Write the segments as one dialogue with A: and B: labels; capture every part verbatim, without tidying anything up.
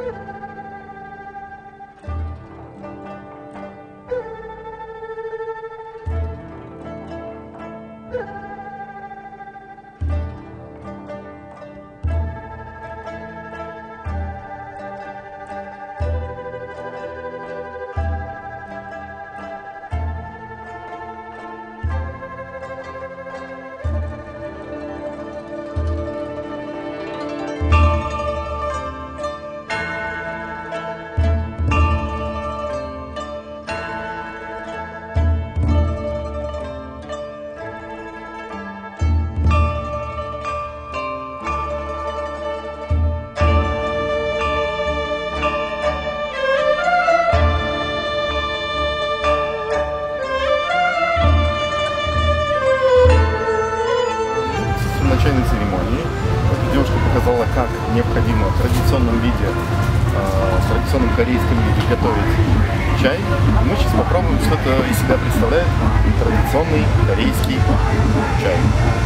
A: Чайной церемонии. Девушка показала, как необходимо в традиционном виде, э, в традиционном корейском виде готовить чай. Мы сейчас попробуем, что это из себя представляет традиционный корейский чай.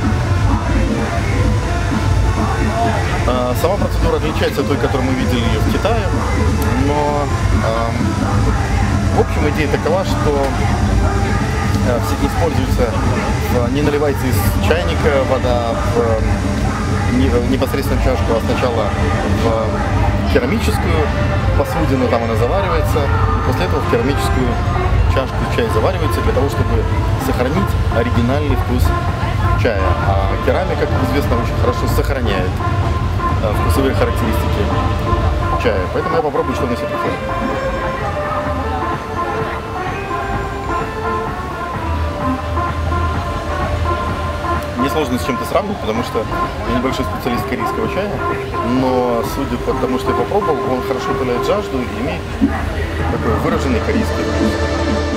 A: Э, сама процедура отличается от той, которую мы видели ее в Китае, но э, в общем идея такова, что все используется, не наливается из чайника вода в непосредственно чашку, а сначала в керамическую посудину, там она заваривается, и после этого в керамическую чашку чай заваривается для того, чтобы сохранить оригинальный вкус чая. А керамика, как известно, очень хорошо сохраняет вкусовые характеристики чая. Поэтому я попробую, что у нас это выходит. Несложно с чем-то сравнивать, потому что я небольшой специалист корейского чая, но судя по тому, что я попробовал, он хорошо утоляет жажду и имеет такой выраженный корейский вкус.